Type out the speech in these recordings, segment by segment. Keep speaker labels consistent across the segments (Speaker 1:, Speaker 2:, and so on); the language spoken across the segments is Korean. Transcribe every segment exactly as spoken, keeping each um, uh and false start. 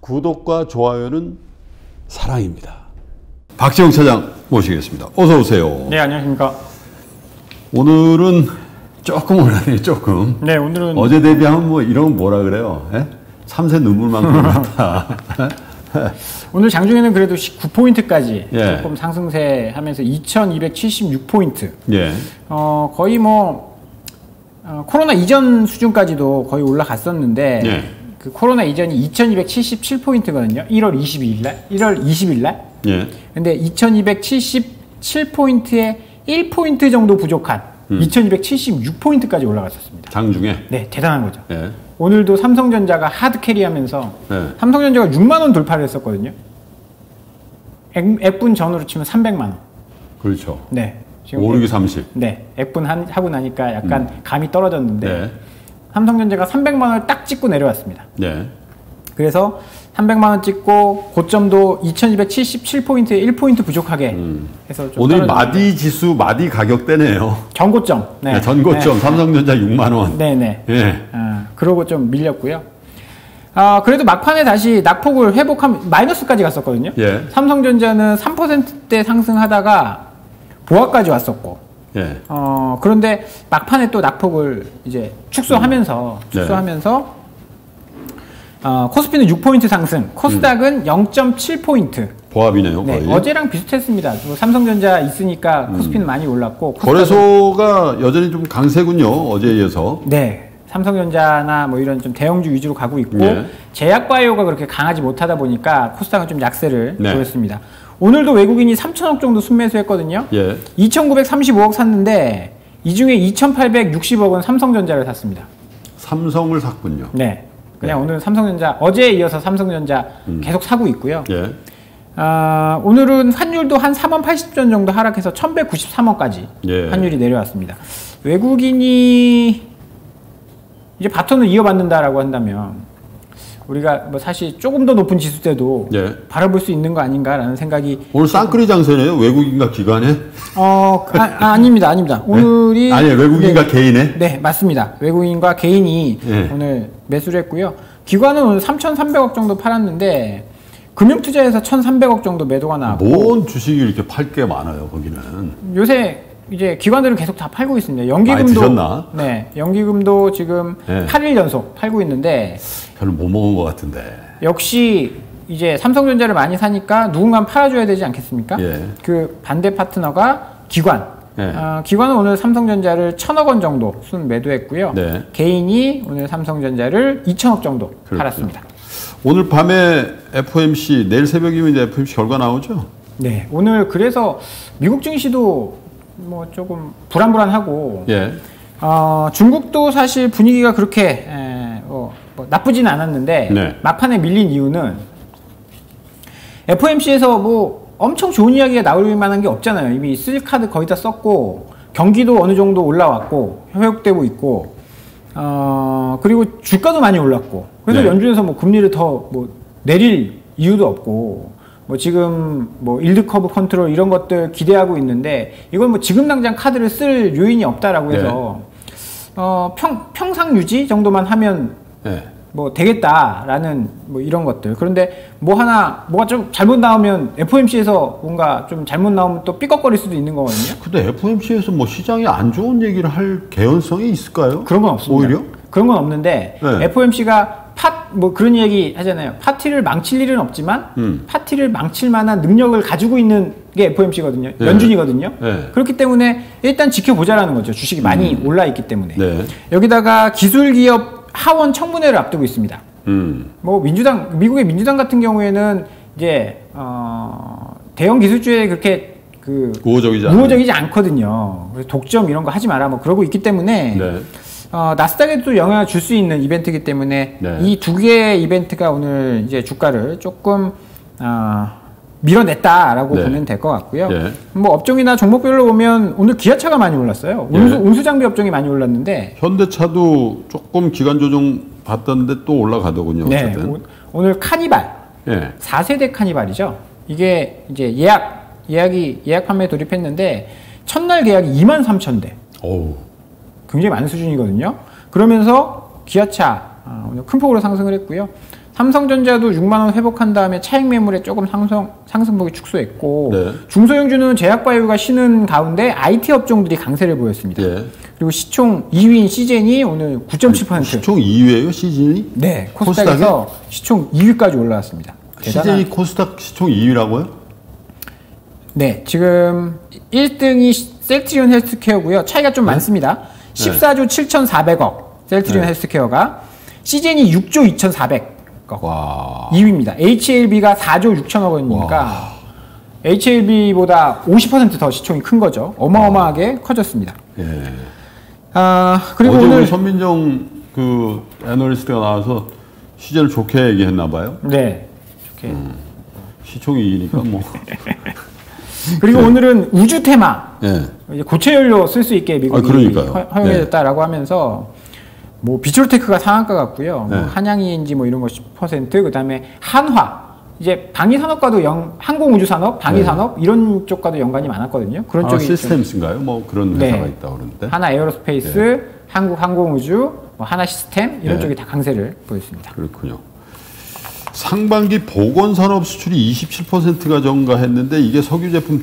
Speaker 1: 구독과 좋아요는 사랑입니다.
Speaker 2: 박지영 차장 모시겠습니다. 어서 오세요.
Speaker 3: 네, 안녕하십니까.
Speaker 2: 오늘은 조금 올랐네요. 조금.
Speaker 3: 네, 오늘은
Speaker 2: 어제 대비하면 뭐 이런 뭐라 그래요? 예? 참새 눈물만큼 같다.
Speaker 3: 오늘 장중에는 그래도 십구 포인트까지
Speaker 2: 예.
Speaker 3: 조금 상승세 하면서 이천이백칠십육 포인트.
Speaker 2: 예.
Speaker 3: 어, 거의 뭐 어, 코로나 이전 수준까지도 거의 올라갔었는데
Speaker 2: 예.
Speaker 3: 그 코로나 이전이 이천이백칠십칠 포인트거든요. 일월 이십이일 날, 일월 이십일 날.
Speaker 2: 예.
Speaker 3: 근데 이천이백칠십칠 포인트에 일 포인트 정도 부족한
Speaker 2: 음.
Speaker 3: 이천이백칠십육 포인트까지 올라갔었습니다.
Speaker 2: 장중에.
Speaker 3: 네, 대단한 거죠.
Speaker 2: 예.
Speaker 3: 오늘도 삼성전자가 하드 캐리하면서
Speaker 2: 예.
Speaker 3: 삼성전자가 육만 원 돌파를 했었거든요. 액, 액분 전후로 치면 삼백만 원.
Speaker 2: 그렇죠.
Speaker 3: 네. 지금
Speaker 2: 오르기 삼십.
Speaker 3: 네. 액분 한, 하고 나니까 약간
Speaker 2: 음.
Speaker 3: 감이 떨어졌는데
Speaker 2: 네.
Speaker 3: 삼성전자가 삼백만 원을 딱 찍고 내려왔습니다.
Speaker 2: 네.
Speaker 3: 그래서 삼백만 원 찍고 고점도 이천이백칠십칠 포인트에 일 포인트 부족하게
Speaker 2: 음.
Speaker 3: 해서 좀
Speaker 2: 오늘
Speaker 3: 떨어졌는데.
Speaker 2: 마디 지수 마디 가격대네요.
Speaker 3: 전고점. 네.
Speaker 2: 네, 전고점
Speaker 3: 네.
Speaker 2: 삼성전자 육만 원.
Speaker 3: 네네.
Speaker 2: 예.
Speaker 3: 아, 그러고 좀 밀렸고요. 아, 그래도 막판에 다시 낙폭을 회복하면 마이너스까지 갔었거든요.
Speaker 2: 예.
Speaker 3: 삼성전자는 삼 퍼센트대 상승하다가 보합까지 왔었고.
Speaker 2: 예.
Speaker 3: 어, 그런데 막판에 또 낙폭을 이제 축소하면서,
Speaker 2: 네.
Speaker 3: 축소하면서, 어, 코스피는 육 포인트 상승, 코스닥은 음. 영 점 칠 포인트.
Speaker 2: 보합이네요, 거의.
Speaker 3: 네, 어제랑 비슷했습니다. 뭐 삼성전자 있으니까 코스피는 음. 많이 올랐고.
Speaker 2: 거래소가 여전히 좀 강세군요, 어제에 이어서.
Speaker 3: 네. 삼성전자나 뭐 이런 좀 대형주 위주로 가고 있고,
Speaker 2: 네.
Speaker 3: 제약바이오가 그렇게 강하지 못하다 보니까 코스닥은 좀 약세를
Speaker 2: 네.
Speaker 3: 보였습니다. 오늘도 외국인이 삼천억 정도 순매수했거든요.
Speaker 2: 예.
Speaker 3: 이천구백삼십오억 샀는데 이 중에 이천팔백육십억은 삼성전자를 샀습니다.
Speaker 2: 삼성을 샀군요.
Speaker 3: 네, 그냥
Speaker 2: 네.
Speaker 3: 오늘 삼성전자 어제에 이어서 삼성전자
Speaker 2: 음.
Speaker 3: 계속 사고 있고요.
Speaker 2: 예.
Speaker 3: 아, 오늘은 환율도 한 사만 팔십 전 정도 하락해서 천백구십삼억까지
Speaker 2: 예.
Speaker 3: 환율이 내려왔습니다. 외국인이 이제 바톤을 이어받는다라고 한다면 우리가 뭐 사실 조금 더 높은 지수대도
Speaker 2: 예.
Speaker 3: 바라볼 수 있는 거 아닌가라는 생각이
Speaker 2: 오늘 쌍끌이 장세네요. 외국인과 기관에?
Speaker 3: 어 아, 아, 아닙니다, 아닙니다. 오늘이
Speaker 2: 아니 외국인과
Speaker 3: 네,
Speaker 2: 개인에?
Speaker 3: 네, 맞습니다. 외국인과 개인이
Speaker 2: 예.
Speaker 3: 오늘 매수를 했고요. 기관은 오늘 삼천삼백억 정도 팔았는데 금융투자에서 천삼백억 정도 매도가 나왔고.
Speaker 2: 뭔 주식이 이렇게 팔 게 많아요, 거기는.
Speaker 3: 요새 이제 기관들은 계속 다 팔고 있습니다.
Speaker 2: 많이
Speaker 3: 연기금도
Speaker 2: 드셨나?
Speaker 3: 네, 연기금도 지금
Speaker 2: 네.
Speaker 3: 팔 일 연속 팔고 있는데
Speaker 2: 별로 못 먹은 것 같은데.
Speaker 3: 역시 이제 삼성전자를 많이 사니까 누군가 팔아줘야 되지 않겠습니까?
Speaker 2: 예.
Speaker 3: 그 반대 파트너가 기관.
Speaker 2: 예.
Speaker 3: 어, 기관은 오늘 삼성전자를 천억 원 정도 순 매도했고요.
Speaker 2: 네.
Speaker 3: 개인이 오늘 삼성전자를 이천억 정도
Speaker 2: 그렇군요.
Speaker 3: 팔았습니다.
Speaker 2: 오늘 밤에 에프오엠씨, 내일 새벽이면 이제 에프오엠씨 결과 나오죠?
Speaker 3: 네, 오늘 그래서 미국 증시도 뭐 조금 불안불안하고
Speaker 2: 예.
Speaker 3: 어, 중국도 사실 분위기가 그렇게 에, 어, 뭐 나쁘진 않았는데
Speaker 2: 네.
Speaker 3: 막판에 밀린 이유는 에프오엠씨에서 뭐 엄청 좋은 이야기가 나올 만한 게 없잖아요. 이미 쓸 카드 거의 다 썼고 경기도 어느 정도 올라왔고 회복되고 있고 어, 그리고 주가도 많이 올랐고 그래서
Speaker 2: 네.
Speaker 3: 연준에서 뭐 금리를 더 뭐 내릴 이유도 없고 뭐 지금 뭐 일드 커브 컨트롤 이런 것들 기대하고 있는데 이건 뭐 지금 당장 카드를 쓸 요인이 없다라고 해서 네. 어, 평, 평상 유지 정도만 하면
Speaker 2: 네.
Speaker 3: 뭐 되겠다라는 뭐 이런 것들. 그런데 뭐 하나 뭐가 좀 잘못 나오면 에프오엠씨에서 뭔가 좀 잘못 나오면 또 삐걱거릴 수도 있는 거거든요.
Speaker 2: 근데 에프오엠씨에서 뭐 시장이 안 좋은 얘기를 할 개연성이 있을까요?
Speaker 3: 그런 건 없습니다.
Speaker 2: 오히려?
Speaker 3: 그런 건 없는데
Speaker 2: 네.
Speaker 3: 에프오엠씨가 파, 뭐 그런 얘기 하잖아요. 파티를 망칠 일은 없지만
Speaker 2: 음.
Speaker 3: 파티를 망칠 만한 능력을 가지고 있는 게 에프오엠씨거든요.
Speaker 2: 네.
Speaker 3: 연준이거든요.
Speaker 2: 네.
Speaker 3: 그렇기 때문에 일단 지켜보자라는 거죠. 주식이 많이
Speaker 2: 음.
Speaker 3: 올라 있기 때문에.
Speaker 2: 네.
Speaker 3: 여기다가 기술기업 하원 청문회를 앞두고 있습니다.
Speaker 2: 음.
Speaker 3: 뭐 민주당, 미국의 민주당 같은 경우에는 이제 어, 대형 기술주에 그렇게 그
Speaker 2: 우호적이지,
Speaker 3: 우호적이지 않거든요. 그래서 독점 이런 거 하지 마라 뭐 그러고 있기 때문에
Speaker 2: 네.
Speaker 3: 어, 나스닥에도 영향을 줄 수 있는 이벤트이기 때문에
Speaker 2: 네.
Speaker 3: 이 두 개의 이벤트가 오늘 이제 주가를 조금 어, 밀어냈다라고
Speaker 2: 네.
Speaker 3: 보면 될 것 같고요.
Speaker 2: 네.
Speaker 3: 뭐 업종이나 종목별로 보면 오늘 기아차가 많이 올랐어요.
Speaker 2: 네.
Speaker 3: 운수, 운수장비 업종이 많이 올랐는데
Speaker 2: 현대차도 조금 기간 조정 받던데 또 올라가더군요.
Speaker 3: 네,
Speaker 2: 어쨌든.
Speaker 3: 오, 오늘 카니발
Speaker 2: 예.
Speaker 3: 사 세대 카니발이죠. 이게 이제 예약 예약이 예약 판매 돌입했는데 첫날 계약이 이만 삼천 대.
Speaker 2: 어우.
Speaker 3: 굉장히 많은 수준이거든요. 그러면서 기아차 아, 오늘 큰 폭으로 상승을 했고요. 삼성전자도 육만 원 회복한 다음에 차익 매물에 조금 상승, 상승폭이 축소했고
Speaker 2: 네.
Speaker 3: 중소형주는 제약바이오가 쉬는 가운데 아이티 업종들이 강세를 보였습니다.
Speaker 2: 예.
Speaker 3: 그리고 시총 이 위인 시젠이 오늘 구 점 칠 퍼센트.
Speaker 2: 시총 이 위예요, 시즌이?
Speaker 3: 네, 코스닥에서 코스닥에? 시총 이 위까지 올라왔습니다. 대단한...
Speaker 2: 시즌이 코스닥 시총 이 위라고요?
Speaker 3: 네, 지금 일 등이 셀트리온 헬스케어고요. 차이가 좀 네? 많습니다. 십사조 칠천사백억 셀트리온 네. 헬스케어가 시젠이 육조 이천사백억.
Speaker 2: 와.
Speaker 3: 이 위입니다. 에이치엘비가 사조 육천억 원이니까 와. 에이치엘비보다 오십 퍼센트 더 시총이 큰 거죠. 어마어마하게 와. 커졌습니다.
Speaker 2: 예.
Speaker 3: 아, 그리고
Speaker 2: 어제
Speaker 3: 오늘
Speaker 2: 우리 선민정 그 애널리스트가 나와서 시즌을 좋게 얘기했나 봐요.
Speaker 3: 네. 좋게.
Speaker 2: 음. 시총이 이 위니까 뭐.
Speaker 3: 그리고 네. 오늘은 우주 테마.
Speaker 2: 네.
Speaker 3: 고체 연료 쓸 수 있게 미국이
Speaker 2: 아,
Speaker 3: 허용해줬다라고 네. 하면서 뭐 비철테크가 상한가 같고요.
Speaker 2: 네.
Speaker 3: 뭐 한양이인지 뭐 이런 거 십 퍼센트, 그다음에 한화 이제 방위 산업과도 영 항공 우주 산업, 방위
Speaker 2: 네.
Speaker 3: 산업 이런 쪽과도 연관이 많았거든요. 그런 쪽이
Speaker 2: 시스템스인가요? 뭐 그런 회사가
Speaker 3: 네.
Speaker 2: 있다 그러는데.
Speaker 3: 하나 에어로스페이스, 네. 한국 항공 우주, 뭐 하나 시스템 이런 네. 쪽이 다 강세를 보였습니다.
Speaker 2: 그렇군요. 상반기 보건산업 수출이 이십칠 퍼센트가 증가했는데 이게 석유 제품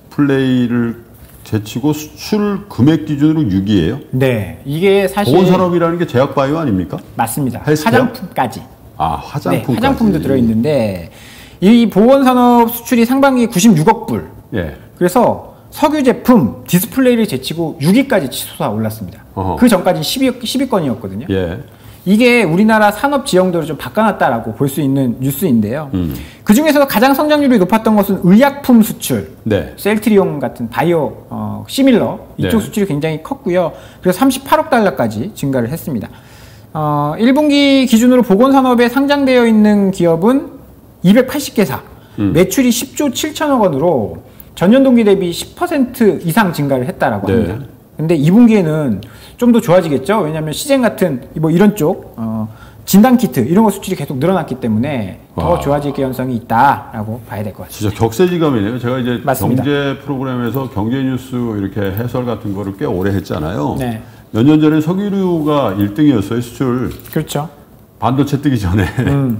Speaker 2: 디스플레이를 제치고 수출 금액 기준으로 육 위예요?
Speaker 3: 네, 이게 사실
Speaker 2: 보건산업이라는 게 제약바이오 아닙니까?
Speaker 3: 맞습니다.
Speaker 2: 헬스케어?
Speaker 3: 화장품까지.
Speaker 2: 아, 화장품까지.
Speaker 3: 네, 화장품도 들어있는데 이 보건산업 수출이 상반기 구십육억 불.
Speaker 2: 예.
Speaker 3: 그래서 석유 제품 디스플레이를 제치고 육 위까지 치솟아 올랐습니다. 어허. 그 전까지 십 위권이었거든요.
Speaker 2: 예.
Speaker 3: 이게 우리나라 산업 지형도를 좀 바꿔놨다라고 볼 수 있는 뉴스인데요. 음. 그 중에서도 가장 성장률이 높았던 것은 의약품 수출,
Speaker 2: 네.
Speaker 3: 셀트리온 같은 바이오 어, 시밀러 이쪽 네. 수출이 굉장히 컸고요. 그래서 삼십팔억 달러까지 증가를 했습니다. 어, 일 분기 기준으로 보건산업에 상장되어 있는 기업은 이백팔십 개사, 음. 매출이 십조 칠천억 원으로 전년 동기 대비 십 퍼센트 이상 증가를 했다라고 합니다. 네. 근데 이 분기에는 좀 더 좋아지겠죠. 왜냐하면 시젠 같은 뭐 이런 쪽 어, 진단 키트 이런 거 수출이 계속 늘어났기 때문에 더 와. 좋아질 개연성이 있다라고 봐야 될 것 같습니다.
Speaker 2: 진짜 격세지감이네요. 제가 이제
Speaker 3: 맞습니다.
Speaker 2: 경제 프로그램에서 경제 뉴스 이렇게 해설 같은 거를 꽤 오래 했잖아요.
Speaker 3: 네.
Speaker 2: 몇 년 전에 석유류가 일 등이었어요, 수출.
Speaker 3: 그렇죠.
Speaker 2: 반도체 뜨기 전에. 음.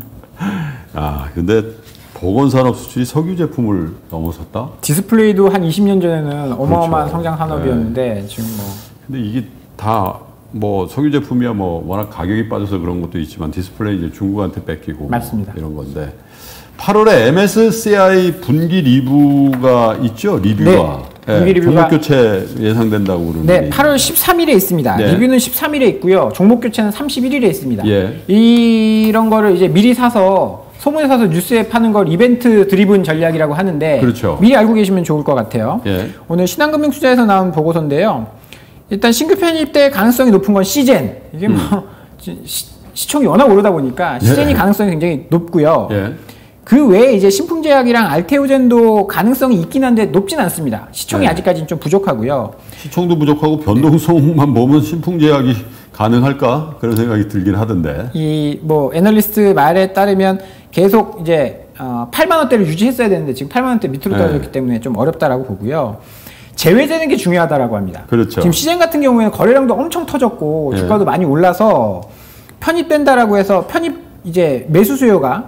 Speaker 2: 아, 근데 보건산업 수출이 석유 제품을 넘어섰다?
Speaker 3: 디스플레이도 한 이십 년 전에는 어마어마한
Speaker 2: 그렇죠.
Speaker 3: 성장 산업이었는데
Speaker 2: 네.
Speaker 3: 지금 뭐.
Speaker 2: 근데 이게 다 뭐 석유 제품이야 뭐 워낙 가격이 빠져서 그런 것도 있지만 디스플레이 이제 중국한테 뺏기고
Speaker 3: 맞습니다.
Speaker 2: 뭐 이런 건데 팔월에 엠에스씨아이 분기 리뷰가 있죠? 리뷰가.
Speaker 3: 네. 분기 리뷰가
Speaker 2: 종목 교체 예상된다고 그러는데.
Speaker 3: 네, 팔월 십삼일에 있습니다. 네. 리뷰는 십삼일에 있고요. 종목 교체는 삼십일일에 있습니다.
Speaker 2: 예.
Speaker 3: 이런 거를 이제 미리 사서 소문에 사서 뉴스에 파는 걸 이벤트 드리븐 전략이라고 하는데
Speaker 2: 그렇죠.
Speaker 3: 미리 알고 계시면 좋을 것 같아요.
Speaker 2: 예.
Speaker 3: 오늘 신한금융투자에서 나온 보고서인데요. 일단 신규 편입될 가능성이 높은 건 시젠. 이게 뭐 음. 시, 시총이 워낙 오르다 보니까 시젠이 예. 가능성이 굉장히 높고요.
Speaker 2: 예.
Speaker 3: 그 외에 이제 신풍제약이랑 알테오젠도 가능성이 있긴 한데 높진 않습니다. 시총이 예. 아직까지는 좀 부족하고요.
Speaker 2: 시총도 부족하고 변동성만 보면 신풍제약이 가능할까 그런 생각이 들긴 하던데.
Speaker 3: 이 뭐 애널리스트 말에 따르면 계속 이제 어, 팔만 원대를 유지했어야 되는데 지금 팔만 원대 밑으로 떨어졌기 예. 때문에 좀 어렵다라고 보고요. 제외되는 게 중요하다라고 합니다.
Speaker 2: 그렇죠.
Speaker 3: 지금 시젠 같은 경우에는 거래량도 엄청 터졌고
Speaker 2: 네.
Speaker 3: 주가도 많이 올라서 편입된다라고 해서 편입 이제 매수 수요가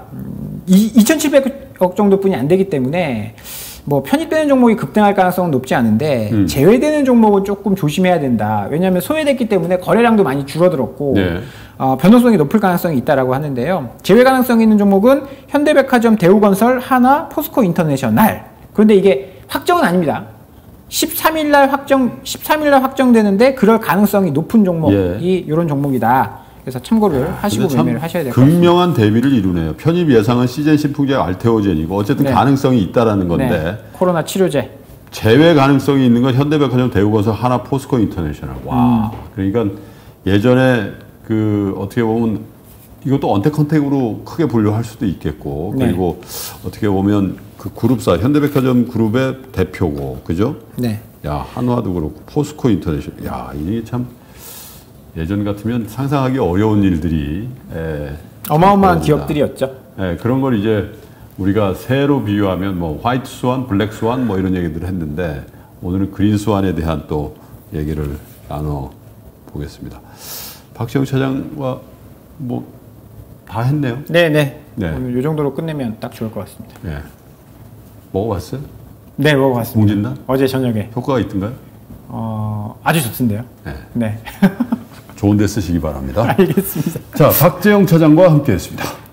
Speaker 3: 이천칠백억 정도뿐이 안 되기 때문에 뭐 편입되는 종목이 급등할 가능성은 높지 않은데 음. 제외되는 종목은 조금 조심해야 된다. 왜냐하면 소외됐기 때문에 거래량도 많이 줄어들었고 네. 어, 변동성이 높을 가능성이 있다라고 하는데요. 제외 가능성이 있는 종목은 현대백화점, 대우건설, 하나, 포스코 인터내셔널. 그런데 이게 확정은 아닙니다. 십삼일 날 확정, 십삼일 날 확정되는데 그럴 가능성이 높은 종목이 예. 이런 종목이다. 그래서 참고를 하시고 매매를 하셔야 될 것 같습니다.
Speaker 2: 극명한 대비를 이루네요. 편입 예상은 시젠, 신풍제약, 알테오젠이고 어쨌든 네. 가능성이 있다라는 건데
Speaker 3: 네. 코로나 치료제
Speaker 2: 제외 가능성이 있는 건 현대백화점, 대우건설, 하나, 포스코 인터내셔널. 와, 음. 그러니까 예전에 그 어떻게 보면 이것도 언택컨택으로 크게 분류할 수도 있겠고 네. 그리고 어떻게 보면 그 그룹사 현대백화점 그룹의 대표고 그죠?
Speaker 3: 네.
Speaker 2: 야 한화도 그렇고 포스코 인터내셔널. 야 이게 참 예전 같으면 상상하기 어려운 일들이 에,
Speaker 3: 어마어마한 기업들이었죠.
Speaker 2: 예, 그런 걸 이제 우리가 새로 비유하면 뭐 화이트 스완, 블랙 스완 뭐 이런 얘기들을 했는데 오늘은 그린 스완에 대한 또 얘기를 나눠 보겠습니다. 박시영 차장과 뭐 다 했네요.
Speaker 3: 네네.
Speaker 2: 네.
Speaker 3: 오늘 이 정도로 끝내면 딱 좋을 것 같습니다.
Speaker 2: 네. 먹어봤어요?
Speaker 3: 네, 먹어봤습니다.
Speaker 2: 뭉진단?
Speaker 3: 어제 저녁에.
Speaker 2: 효과가 있던가요?
Speaker 3: 어, 아주 좋던데요.
Speaker 2: 네.
Speaker 3: 네.
Speaker 2: 좋은 데 쓰시기 바랍니다.
Speaker 3: 알겠습니다.
Speaker 2: 자, 박재영 차장과 함께했습니다.